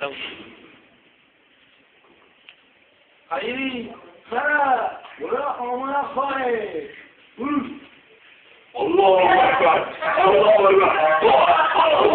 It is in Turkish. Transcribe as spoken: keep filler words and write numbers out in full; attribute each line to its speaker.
Speaker 1: Tamam.
Speaker 2: Hayır. Sana. Bura amına koy.
Speaker 3: Allahu Ekber. Allahu Ekber.